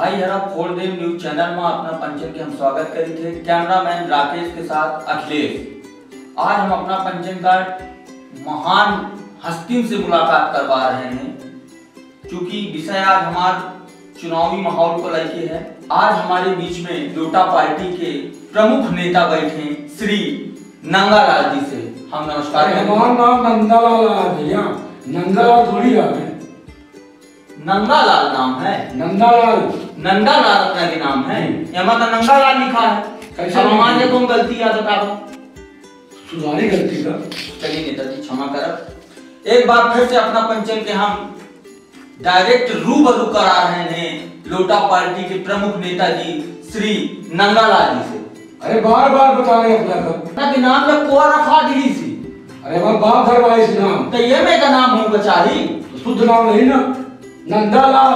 भाई हरा फोड़ देव न्यूज चैनल में अपना पंचन के हम स्वागत करी थे। कैमरामैन राकेश के साथ अखिलेश। आज हम अपना पंचन का महान हस्ती से मुलाकात करवा रहे हैं, क्योंकि विषय आज हमारे चुनावी माहौल को लेके है। आज हमारे बीच में लोटा पार्टी के प्रमुख नेता बैठे श्री नंगालाल जी से हम नमस्कार। हमारा नाम नंगालाल है भैया, नंगालाल थोड़ी आ गए। नंगालाल नाम है? नंगालाल अपना के नाम है, यहाँ तो नंगालाल लिखा है। कैसे मान तुम गलती याद बता दो, सुधारी गलती का। चलिए नेताजी क्षमा कर। एक बार फिर से अपना पंचन के हम डायरेक्ट रूबरू करा रहे हैं लोटा पार्टी के प्रमुख नेताजी श्री नंगालाल जी से। अरे बार बार बता रहे अपना के नाम में कोआ रखा दी सी। अरे हमारा बाप धरवाई इस नाम तो ये मैं का नाम हूँ बेचारी, तो शुद्ध नाम नहीं ना नंगालाल।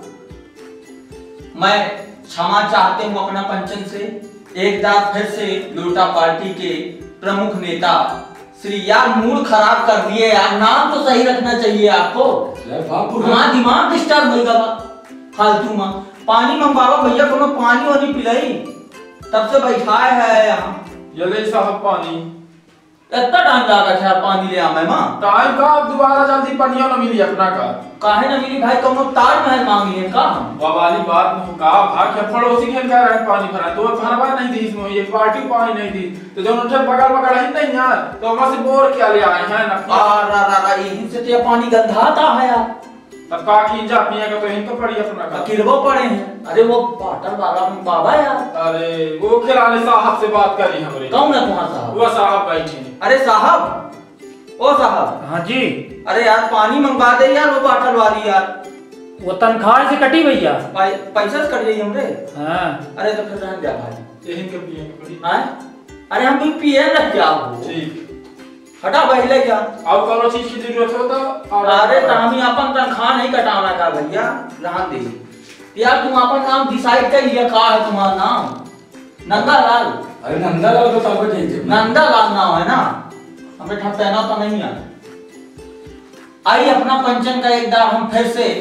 मैं क्षमा चाहते हूँ अपना पंचन से। एक बार फिर से लोटा पार्टी के प्रमुख नेता श्री, यार मूड खराब कर दिए यार, नाम तो सही रखना चाहिए आपको। हाँ दिमाग डिस्टर्ब हो गया फालतू में। पानी मंगवाओ भैया, कोनो पानी वानी पिलाई, तब से बैठाए है यहाँ। ये ले साहब पानी। इतना टाइम लगा था पानी ले आवे मां। टाइम का दोबारा जल्दी पानिया न मिली अपना का। काहे न मिली भाई, कोनो ताजमहल मांगी है का हम? वाली बात न का भाग के पड़ोसी के कह रहे पानी भरा, तो भरवा नहीं दी इसमें, ये पार्टी पानी नहीं दी, तो जो उनसे बगल बगल ही नहीं यार, तो वहां से बोर क्या ले आए हैं ना। यहीं से तो पानी गंधाता है यार। तब का की जा पिए का तो यहीं तो पड़ी अपना का। किरबो पड़े हैं। अरे वो बाटल वाला बाबा यार। अरे वो खिलाने साहब से बात करी हमरे। कौन है तुम्हारा साहब? वो साहब बैठे। अरे साहब, ओ साहब। हाँ जी। अरे यार पानी मंगवा दे यार, वो बाटल वाली यार। वो तनख्वाह से कटी भैया। पैसा से कट गई हमरे। हाँ। अरे तो फिर रह गया भाई, यहीं के पिए के पड़ी। हां अरे हम भी पिए रह गया हो। ठीक हटा पहले क्या अब कोनो चीज की जरूरत हो तो। अरे तो हम अपन तनख्वाह नहीं कटाना का भैया, रहन दे यार। तुम अपन नाम डिसाइड कर लिया, का है तुम्हारा नाम? नंगालाल। अरे नंगालाल तो साहब चाहिए। नंगालाल नाम है ना, हमें ठपना तो नहीं है। आइए अपना पंचन का एक बार हम फिर से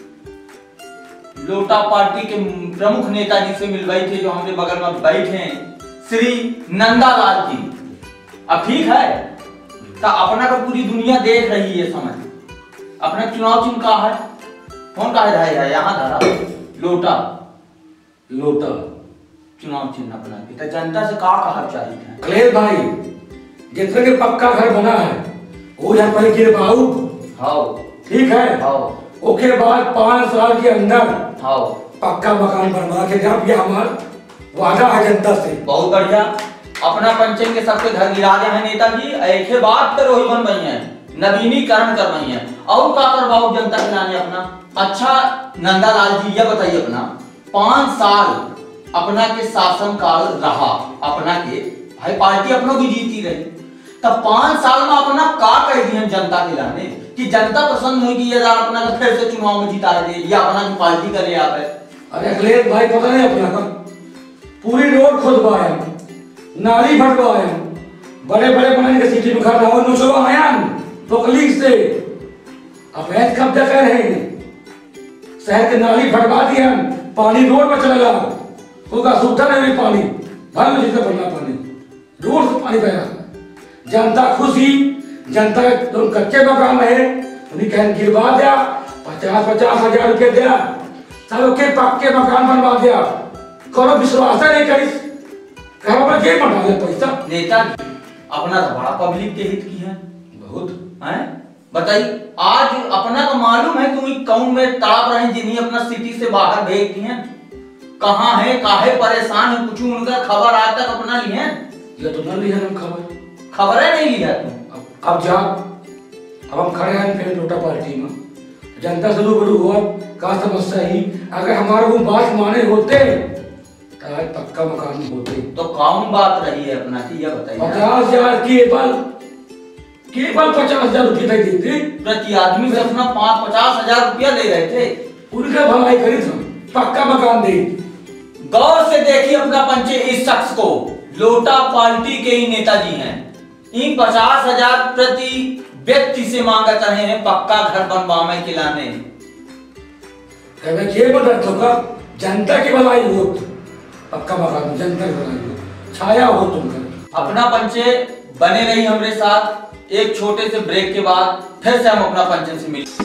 लोटा पार्टी के प्रमुख नेताजी से मिलवाई थे, जो हमने बगल में बैठे हैं श्री नंगालाल जी। अब ठीक है तो अपना का पूरी दुनिया देख रही है, समझ। अपना चुनाव चिन्ह का है, कौन का है यहाँ धरा लोटा। लोटा चुनाव चिन्ह अपना तो जनता से का कहा चाहिए। अखिलेश भाई, जितने के पक्का घर बना है वो यहाँ पर गिरवाऊ। हाँ ठीक है। हाँ उसके बाद 5 साल के अंदर हाँ पक्का मकान बनवा के जब, ये हमारा वादा है जनता से। बहुत बढ़िया। अपना पंचन के सबके घर गिरा दे हैं नेताजी। एक ही बात पर वही बन रही है, नवीनीकरण कर रही है। और का करवाओ जनता के लाने अपना। अच्छा नंगालाल जी ये बताइए, अपना 5 साल अपना के शासन काल रहा अपना के, भाई पार्टी अपनों की जीती रही, तब 5 साल में अपना का कह दिए जनता के लाने कि जनता पसंद होगी ये अपना का फिर से चुनाव में जिता दे, या अपना की पार्टी का ले आप है। अरे अखिलेश भाई पता नहीं अपना का पूरी रोड खुदवाए, नाली भटवाए, बड़े बड़े बनाने के सिटी में खा रहा हूँ नुशो आयान तकलीफ से अवैध कब्जा कर रहे हैं। शहर के नाली भटवा दिया, पानी रोड पर चलेगा, उसका सुविधा नहीं, पानी भर में जितना बनना पानी रोड से पानी बह रहा है। जनता खुशी, जनता तुम कच्चे मकान रहे उन्हें कह गिरवा दिया, 50-50 हजार रुपये दिया, सबके पक्के मकान बनवा दिया। करो विश्वास नहीं करी, पैसा। नेताजी अपना तो बड़ा पब्लिक के हित की है, बहुत है। बताइए आज अपना तो मालूम है तुम कौन में तड़प रहे, जिन्हें अपना सिटी से बाहर भेज दिए, कहाँ है काहे परेशान है, कुछ उनका खबर आज तक अपना लिए ये तो न लिया हम खबर है नहीं लिया तुम। अब जा, अब हम खड़े हैं फिर लोटा पार्टी में, जनता से रूबरू हुआ का समस्या ही। अगर हमारे वो बात माने होते आज पक्का मकान होते तो कौन बात रही है अपना की, यह बताइए। 50,000 केवल 50,000 रुपये तक देते प्रति आदमी से अपना 50,000 रुपया ले रहे थे। उनका भलाई करी था, पक्का मकान दे। गौर से देखिए अपना पंचे, इस शख्स को लोटा पार्टी के ही नेताजी हैं। इन 50,000 प्रति व्यक्ति से मांगत रहे हैं पक्का घर बनवाने के लाने। ये बदल तो का जनता की भलाई हो, पक्का बता दूं, जनता की भलाई हो, छाया हो तुम कर। अपना पंचे बने रही हमारे साथ। एक छोटे से ब्रेक के बाद फिर से हम अपना पंचन से मिले।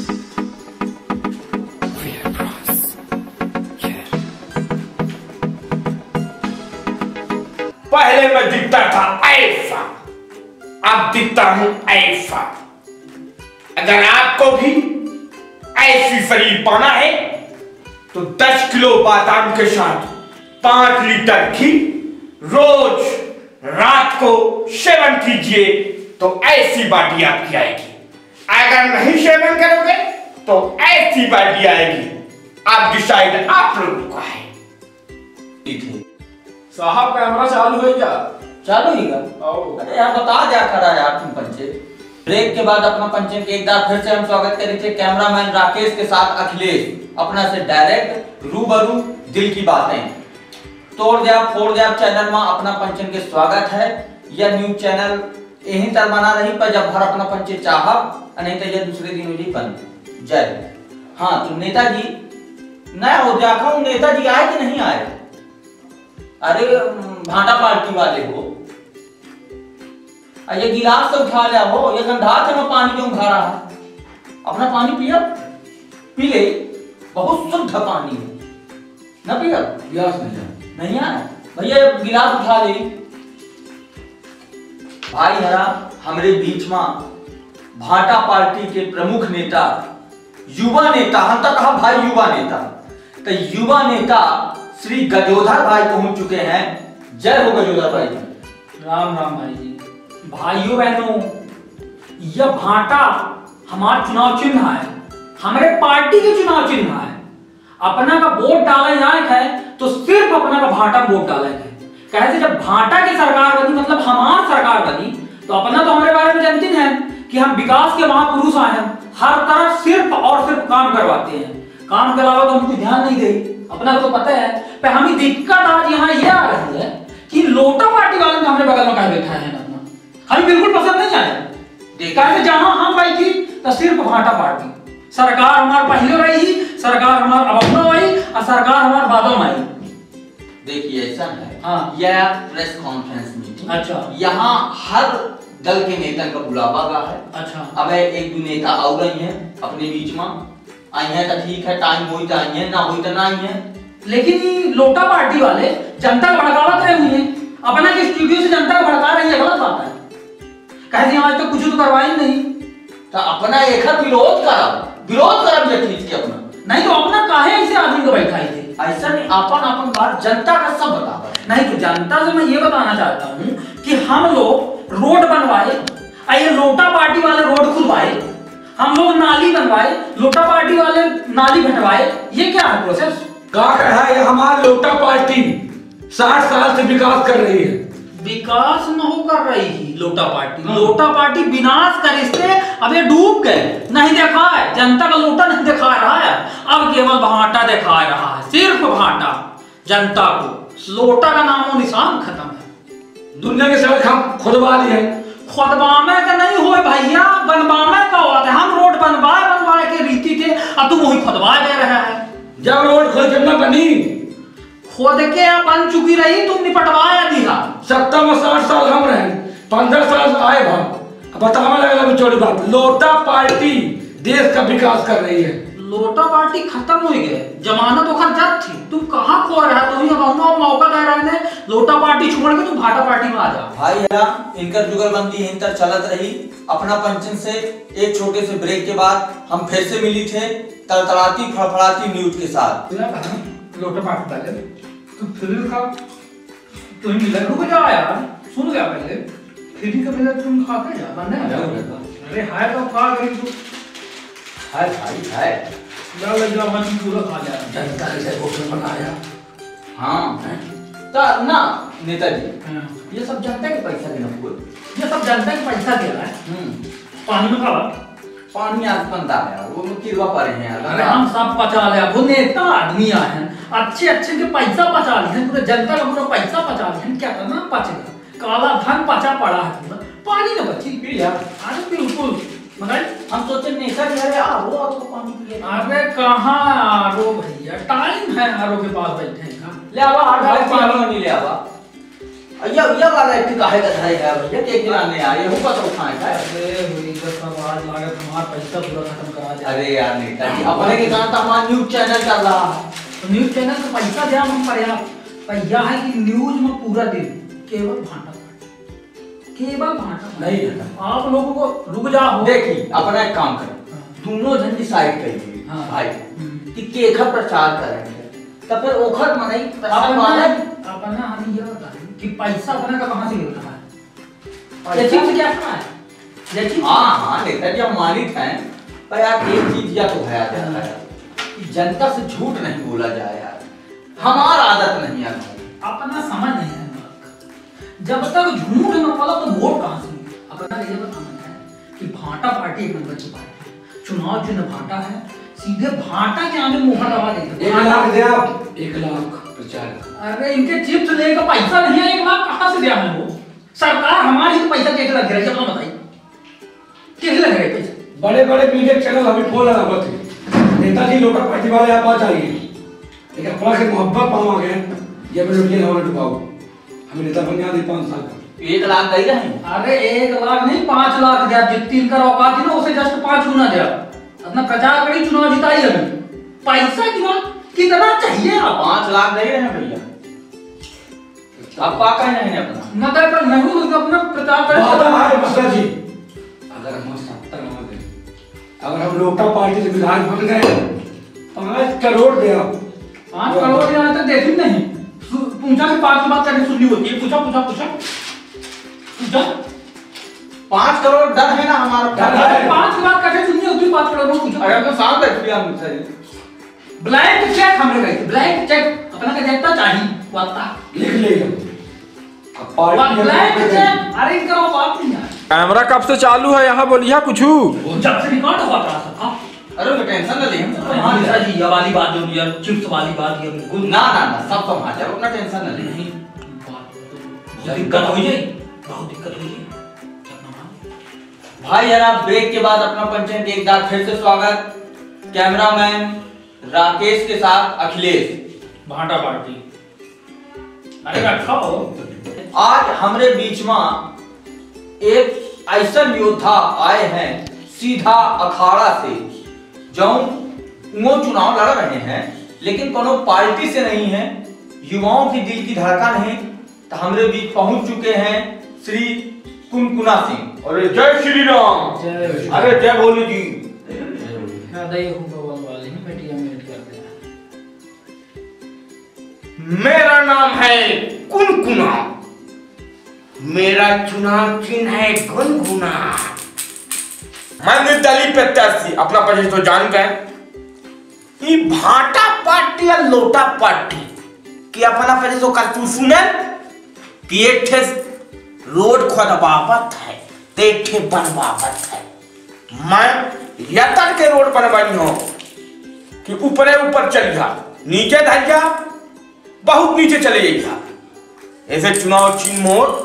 पहले मैं दिखता था ऐसा, अब दिखता हूं ऐसा। अगर आपको भी ऐसी शरीर पाना है तो 10 किलो बादाम के साथ 5 लीटर घी रोज रात को सेवन कीजिए तो ऐसी बॉडी आपकी आएगी। अगर नहीं सेवन करोगे तो ऐसी बॉडी आएगी। आप डिसाइड आप लोगों का है। साहब कैमरा चालू है क्या? चालू ही का? अरे यार बता दिया करा यार तुम पंचे। ब्रेक के बाद अपना पंचन के एक बार फिर से हम स्वागत करेंगे कैमरामैन राकेश के साथ अखिलेश, अपना से डायरेक्ट रूबरू दिल की बातें। तोड़ दिया फोड़ दिया चैनल में अपना पंचन के स्वागत है। यह न्यूज चैनल यही तर बना रही पर जब भर अपना पंचे चाहब नहीं तो यह दूसरे दिन हो बंद। जय। हाँ तो नेताजी नया हो देखा नेताजी आए कि नहीं आए? अरे भाटा पार्टी वाले हो, ये गिलास से उठा लिया हो, ये गंधा से मैं पानी क्यों खा रहा है? अपना पानी पिया पी ले, बहुत शुद्ध पानी है ना पिया। गिलास नहीं आया भैया, गिलास उठा ले। भाई हरा हमारे बीच में भाटा पार्टी के प्रमुख नेता, युवा नेता, हम तो कहा भाई युवा नेता, तो युवा नेता श्री गजोधर भाई पहुंच चुके हैं। जय हो गजोधर भाई। राम राम भाई जी। भाइयों बहनों, यह भाटा हमारा चुनाव चिन्ह है, हमारे पार्टी के चुनाव चिन्ह है। अपना का वोट डाला जाए है तो सिर्फ अपना का भाटा वोट डाला है। कैसे जब भाटा की सरकार बनी मतलब हमारी सरकार बनी तो अपना तो हमारे बारे में जानते हैं कि हम विकास के महापुरुष आए हैं। हर तरफ सिर्फ और सिर्फ काम करवाते हैं, काम के अलावा तो हमको ध्यान नहीं दे। अपना तो पता है पर हमें दिक्कत आज यहाँ यह आ रही है कि लोटा पार्टी वाले ने हमारे बगल में कहा बैठा है अपना, हमें बिल्कुल पसंद नहीं आया। देखा है जहां हम बैठी तो सिर्फ भाटा पार्टी सरकार हमारे पहले रही, सरकार हमारे अब आई और सरकार हमारे बादों में आई। देखिए ऐसा है, हाँ। यह प्रेस कॉन्फ्रेंस मीटिंग, अच्छा। यहाँ हर दल के नेता का बुलावा गया है। अच्छा। अब एक दो नेता और रही हैं अपने बीच में, आई हैं तो ठीक है, टाइम हुई तो आई है, ना हुई तो ना आई है। लेकिन ये लोटा पार्टी वाले जनता को भड़कावत रहे हुए हैं, अपना के स्टूडियो से जनता को भड़का रही है, गलत बात है। कहते आज तक कुछ तो करवाई नहीं, तो अपना एक विरोध करब ये चीज के अपना नहीं तो अपना काहे ऐसे आदमी को बैठाई थे। ऐसा नहीं, अपन बात जनता का सब बतावा। नहीं तो जनता से मैं ये बताना चाहता हूँ कि हम लोग रोड बनवाए, ये लोटा पार्टी वाले रोड खुलवाए, हम लोग नाली बनवाए, लोटा पार्टी वाले नाली भटवाए, ये क्या है प्रोसेस? कहा है ये हमारी लोटा पार्टी 60 साल से विकास कर रही है। विकास न हो कर रही थी लोटा पार्टी, लोटा पार्टी विनाश करे से अब ये डूब गए। नहीं देखा है जनता का लोटा, नहीं दिखा रहा है, अब केवल भाटा दिखा रहा है, सिर्फ भाटा। जनता को लोटा का नामो निशान खत्म है। दुनिया की सड़क हम खुदवा ली है। खुदवामे का नहीं हो भैया, बनवामे का हुआ था। हम रोड बनवाए के रीति थे, अब तुम वही खुदवा दे रहा है। जब रोड खुद कितना बनी, खुद के बन चुकी रही, तुम निपटवाया दिया। 70 में 60 साल हम रहे, 15 साल आए भाव। बताने लगा चोरी बात, लोटा पार्टी देश का विकास कर रही है। लोटा पार्टी खत्म हो गए, जमानत तो जब थी, तुम कहाँ खो रहा है? तुम मौका दे रहे थे, लोटा पार्टी छोड़ के तुम भाटा पार्टी में आ जा। भाई यार इनकर जुगलबंदी इंतर चलत रही। अपना पंचन से एक छोटे से ब्रेक के बाद हम फिर से मिली थे तड़तड़ाती फड़फड़ाती न्यूज के साथ। लोटा पार्टी वाले तुम फिर का तुम मिलन रुक जाओ यार, सुन गया पहले फ्री का मिलन तुम खा के जा बनने अरे हाय तो खा गई तू, हाय भाई हाय जा लग जा मन पूरा खा जा। जनता से भोजन बनाया। हाँ तो ना नेताजी, ये सब जनता के पैसा देना हुआ, ये सब जनता के पैसा दे रहा है। पानी में खावा, पानी आज बनता है वो किरवा पड़े हैं। अरे हम सब पचा ले, वो नेता आदमी आए हैं, अच्छे अच्छे के पैसा पचा लिए, पूरे जनता का पूरा पैसा पचा लिए। क्या करना, पच गया, काला धन पचा पड़ा है पूरा, पानी न बची। पी यार। अरे बिल्कुल मगर हम सोचे नेता जी, अरे आओ आपको पानी पिए। अरे कहाँ आरो भैया, टाइम है आरो के पास बैठे हैं। ले आवा आरो पानी नहीं ले आवा। अय्या वाला एक काहे का है भैया, एक दिन आने आए हूं का तो उठाए है। अरे हुई तो सब आज लागत हमारा पैसा पूरा खत्म करा दे। अरे यार नेता जी, अपने के कारण तो हमारा न्यूज चैनल कर रहा है। तो न्यूज चैनल को पैसा दिया हम पर्याप्त, पर यह है कि न्यूज में पूरा दिन केवल भाटा केवल भाटा नहीं आप लोगों को रुक जाओ। देखिए अपना एक काम करें, दोनों जन डिसाइड करिए हाँ। भाई कि केखर प्रचार करेंगे, तो फिर ओखर मनाई अपना हम ये बताएं कि पैसा अपने का कहां से मिलता है, ये चीज क्या है ये चीज। हाँ नेता जी हम मानित हैं, पर यार एक चीज या तो है यार कि जनता से झूठ नहीं बोला जाए यार, हमारा आदत नहीं है। अपना समझ नहीं है, जब तक झूठ न बोला तो वोट कहां से। अपना ये बताना है कि भाटा पार्टी एक नंबर की पार्टी है, चुनाव चिन्ह भाटा है, सीधे भाटा के आगे मुहर लगा देंगे। 1 लाख दे आप, 1 लाख प्रचार। अरे इनके चिप्स लेकर पैसा नहीं है, 1 लाख कहां से दिया है वो? सरकार हमारी तो पैसा कैसे लग रहा है, अपना बताइए कैसे लग रहा है पैसा? बड़े बड़े मीडिया चैनल अभी बोल रहा है नेताजी लोटा पार्टी वाले आप आ जाइए, लेकिन अपना से मोहब्बत पाओ गए ये मेरे लिए होने डुबाओ, हमें नेता बन गया 5 साल का। 1 लाख दे रहे हैं। अरे 1 लाख नहीं 5 लाख दिया, जितनी इनका औकात थी ना उसे जस्ट 5 गुना दिया। अपना प्रचार करी, चुनाव जिताई अभी, पैसा कितना चाहिए आप? 5 लाख दे रहे हैं भैया, आप पाका नहीं है अपना नगर पर नहीं हो तो अपना प्रचार करें। वादा है मिश्रा जी, अगर हम 70 मान दें, अगर हम लोटा पार्टी से विधायक बन गए 5 करोड़ दे आप। 5 करोड़ यहाँ तक देखी नहीं, पूछा कि 5 की बात करनी सुननी होती है, पूछा पूछा पूछा पूछा 5 करोड़ डर है ना हमारा। 5 की बात करनी सुननी होती है, 5 करोड़ पूछा। अरे तो साथ बैठ गया मुझसे ब्लैंक चेक हमने गए थे, ब्लैंक चेक अपना का जितना चाहिए वाता लिख लेगा अब पार्टी ब्लैंक चेक। अरे करो बात नहीं यार, कैमरा कब से चालू है यहाँ बोलिए कुछ। जब से रिकॉर्ड हुआ था सब। अरे तो टेंशन ना ले, हम सब हाँ संभाल जी, ये वाली बात जो यार चिप्स वाली बात ये बिल्कुल ना ना ना सब संभाल जाओ, अपना टेंशन ना ले। नहीं, बहुत दिक्कत हो जाए, बहुत दिक्कत हो जाए। भाई यार आप ब्रेक के बाद अपना पंचायत एक बार फिर से स्वागत, कैमरामैन राकेश के साथ अखिलेश भाटा पार्टी। अरे रखा हो। आज हमारे बीच में एक ऐसा योद्धा आए हैं सीधा अखाड़ा से, जो वो चुनाव लड़ रहे हैं लेकिन कोनो पार्टी से नहीं है, युवाओं की दिल की धड़कन है। तो हमारे बीच पहुंच चुके हैं श्री कुनकुना सिंह। अरे जय श्री राम। जय अरे जय भोले जी। मेरा नाम है कुनकुना, मेरा चुनाव चिन्ह है गुनगुना। मैं निर्दलीय प्रत्याशी, अपना परिचय तो जान गए। ये भाटा पार्टी या लोटा पार्टी कि अपना परिचय तो कर तू सुने कि एक ठे रोड खोदवावत है ते एक ठे बनवावत है। मैं यतर के रोड बनवाई हूं कि ऊपरे ऊपर चल जा, नीचे धर जा, बहुत नीचे चले जाइए। ऐसे चुनाव चिन्ह मोर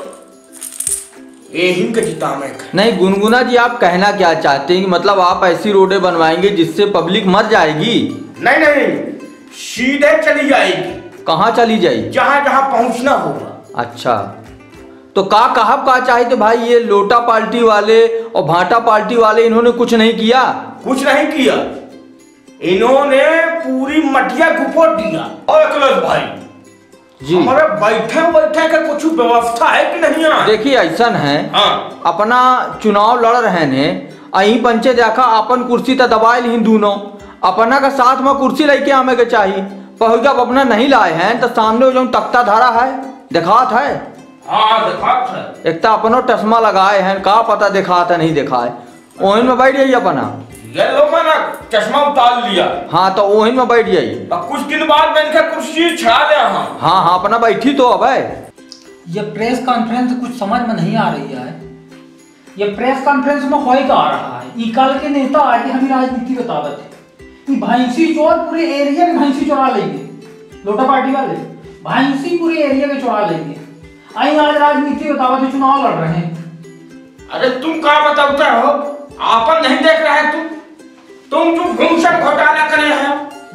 यही के जीता में। नहीं गुनगुना जी, आप कहना क्या चाहते हैं कि मतलब आप ऐसी रोडें बनवाएंगे जिससे पब्लिक मर जाएगी? नहीं नहीं, सीधे चली जाएगी। कहाँ चली जाएगी? जहां जहां पहुंचना होगा। अच्छा, तो कहा चाहे तो भाई ये लोटा पार्टी वाले और भाटा पार्टी वाले इन्होंने कुछ नहीं किया? कुछ नहीं किया, इन्होंने पूरी मटिया गुपोट दिया। और अखिलेश भाई जी, हमारे बैठे बैठे का कुछ व्यवस्था है कि नहीं है? देखिए ऐसा है, हाँ। अपना चुनाव लड़ रहे ने, अही पंचे देखा अपन कुर्सी तो दबाए ली दोनों, अपना का साथ में कुर्सी लेके आने के चाहिए। पर जब अपना नहीं लाए हैं तो सामने जो तख्ता धारा है दिखात है। हाँ दिखात है। एक तो अपनो चश्मा लगाए हैं, का पता दिखात है नहीं दिखाए, ओहिन में बैठ जाइए अपना। ये लोग मैंने चश्मा उतार लिया। हाँ तो ओहिन में बैठ जाइए। कुछ दिन बाद मैंने कुर्सी छड़ा लिया। हाँ अपना बैठी तो अब है। ये प्रेस कॉन्फ्रेंस कुछ समझ में नहीं आ रही है। ये प्रेस कॉन्फ्रेंस में होए का आ रहा है, इकाल के नेता आगे हमें राजनीति बतावत है। भैंसी चोर पूरे एरिया में भैंसी चुरा लेंगे, लोटा पार्टी वाले भैंसी पूरे एरिया में चुरा लेंगे। आई आज राजनीति बतावत है, चुनाव लड़ रहे हैं। अरे तुम क्या बताते हो? आपन नहीं देख रहे तुम?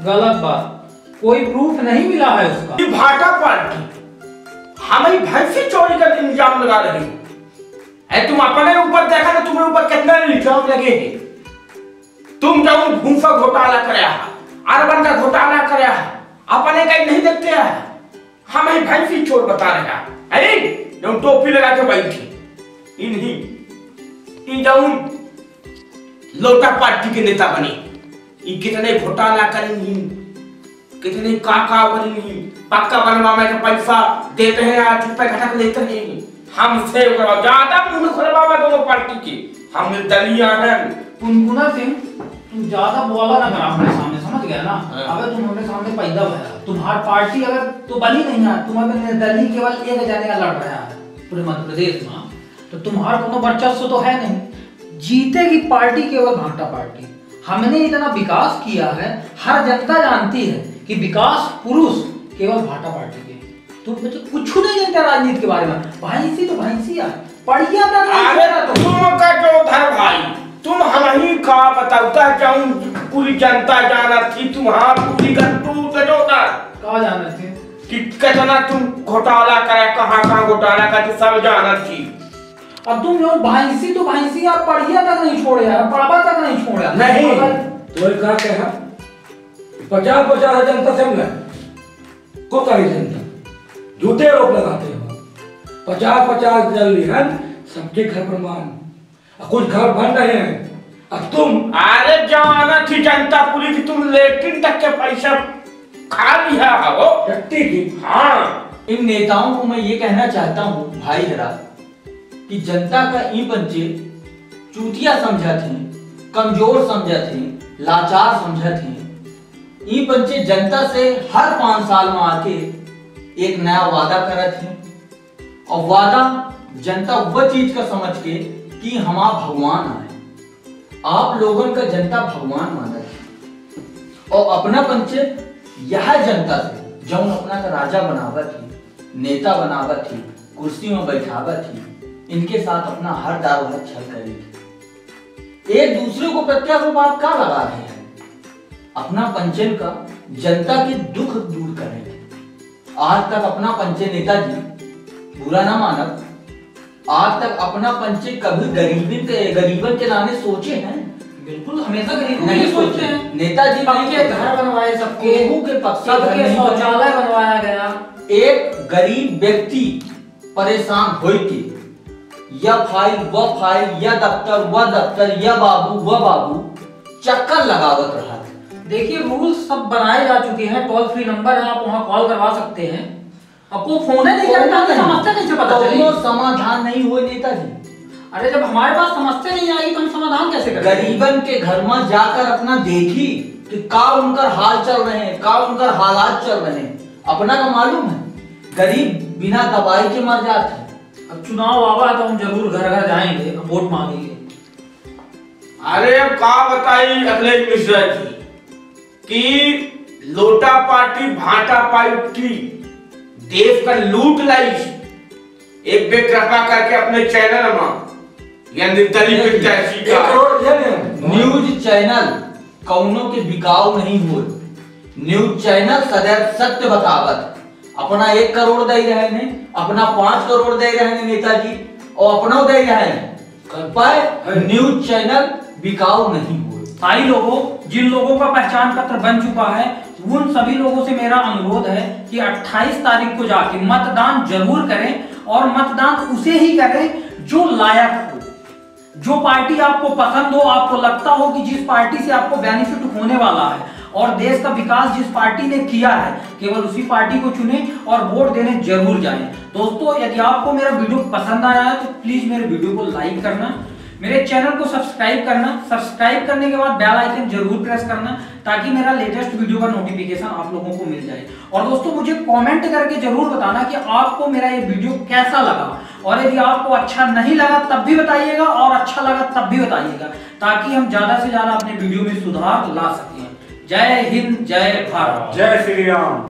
गलत बात, कोई प्रूफ नहीं मिला है उसका। ये भाटा पार्टी हमारी भैंसी चोरी का इल्जाम लगा रही है। तुम अपने ऊपर देखा तो तुम्हारे ऊपर कितना इल्जाम लगे हैं। तुम जाऊं भूसा घोटाला कराया, अरबन का घोटाला कराया, अपने का नहीं देखते हैं। हमारी भैंसी चोर बता रहा है। जो टोपी लगा के बैठी इन्हीं जाऊं लोटा पार्टी के नेता बने। ये कितने घोटाला करेंगी, कितने काका बनेंगी, पक्का बनवा में पैसा देते हैं, 8 रुपए घटक लेते हैं। हमसे ज्यादा मुंह खुलवावा दोनों पार्टी की, हम दलिया हैं। कुनकुना सिंह, तुम ज्यादा बोला ना कर अपने सामने, समझ गया ना? अगर तुम हमारे सामने पैदा भरा, तुम्हारी पार्टी अगर तो बनी नहीं है, तुम्हारे निर्दलीय केवल एक जने का लड़ रहा है पूरे मध्य प्रदेश में, तो तुम्हारा कोनो वर्चस्व तो है नहीं। जीतेगी पार्टी केवल भाटा पार्टी। हमने इतना विकास किया है, हर जनता जानती है कि विकास पुरुष केवल भाटा पार्टी के। तुम मुझे कुछ नहीं जानते राजनीति के बारे में। भैंसी तो भैंसी है, पढ़िया तक तुम का जो धर भाई, तुम हम ही का बताता जाऊं पूरी जनता जाना थी। तुम हाँ पूरी गट्टू तजोता कहा जाना थे कि कितना तुम घोटाला करे, कहाँ घोटाला करे, सब जाना थी। अब तुम लोग भैंसी तो भैंसी, आप पढ़िया तक नहीं छोड़े यार, पढ़ावा तक नहीं छोड़ा। नहीं तो क्या कहा 50-50 जनता से मिला को कही जनता झूठे आरोप लगाते हैं। 50-50 जल्दी है सबके घर पर मान, कुछ घर बन रहे हैं। अब तुम अरे जाना थी जनता पूरी की, तुम लेकिन तक के पैसा खा लिया हो टट्टी की। हाँ, इन नेताओं को मैं ये कहना चाहता हूँ भाई हरा कि जनता का ई पंचे चूतिया समझा थे, कमजोर समझा थे, लाचार समझा थे। ई पंचे जनता से हर 5 साल में आके एक नया वादा करा थे, और वादा जनता वह चीज का समझ के कि हमारा भगवान आए। आप लोगों का जनता भगवान माना थी, और अपना पंचे यह जनता से जौन अपना का राजा बनावा थी, नेता बनावा थी, कुर्सी में बैठावा थी, इनके साथ अपना हर दाव हर छल करी थी। एक दूसरे को प्रत्यारोप क्या लगा रहे हैं? अपना पंचन का जनता के दुख दूर कर रहे थे। आज तक अपना पंचे नेताजी बुरा ना मानब, आज तक अपना पंचे कभी गरीबन के लाने सोचे हैं? बिल्कुल, हमेशा गरीबों नहीं के सोचते हैं। नेताजी पक्के घर बनवाए, सबके के पक्का सबके शौचालय बनवाया गया। एक गरीब व्यक्ति परेशान होई थी, यह फाइल वह फाइल, यह दफ्तर वह दफ्तर, यह बाबू वह बाबू, चक्कर लगावत रहा। देखिए रूल्स सब बनाए जा चुके हैं, टोल फ्री नंबर है, आप वहां कॉल करवा सकते हैं। आपको फोन ही नहीं करता तो समस्या कैसे पता चलेगी? समाधान नहीं हुए नेताजी। अरे जब हमारे पास समस्या नहीं आएगी तो हम समाधान कैसे करेंगे? गरीबन के घर में जाकर अपना देखी कि का उनका हाल चल रहे हैं, का उनका हालात चल रहे हैं। अपना का मालूम है, गरीब बिना दवाई के मर जाते हैं। अब चुनाव आवा है तो हम जरूर घर घर जाएंगे, वोट मांगेंगे। अरे अब का बताई अखिलेश मिश्रा जी कि लोटा पार्टी भाटा पार्टी देश का लूट लाई। एक बे कृपा करके अपने चैनल में न्यूज चैनल कौनों के बिकाऊ नहीं हुए। न्यूज चैनल सदैव सत्य बतावत। अपना 1 करोड़ दे रहे हैं, अपना 5 करोड़ दे रहे हैं नेताजी, और अपना दे रहे हैं, पर न्यूज चैनल बिकाऊ नहीं हुए। भाई लोगों, जिन लोगों का पहचान पत्र बन चुका है उन सभी लोगों से मेरा अनुरोध है कि 28 तारीख को जाके मतदान जरूर करें, और मतदान उसे ही करें जो लायक हो, जो पार्टी आपको पसंद हो, आपको लगता हो कि जिस पार्टी से आपको बेनिफिट होने वाला है और देश का विकास जिस पार्टी ने किया है, केवल उसी पार्टी को चुने और वोट देने जरूर जाएं। दोस्तों, यदि आपको मेरा वीडियो पसंद आया है तो प्लीज मेरे वीडियो को लाइक करना, मेरे चैनल को सब्सक्राइब करना, सब्सक्राइब करने के बाद बेल आइकन जरूर प्रेस करना ताकि मेरा लेटेस्ट वीडियो का नोटिफिकेशन आप लोगों को मिल जाए। और दोस्तों, मुझे कमेंट करके जरूर बताना कि आपको मेरा ये वीडियो कैसा लगा, और यदि आपको अच्छा नहीं लगा तब भी बताइएगा, और अच्छा लगा तब भी बताइएगा, ताकि हम ज्यादा से ज्यादा अपने वीडियो में सुधार ला सकें। जय हिंद, जय भारत, जय श्री राम।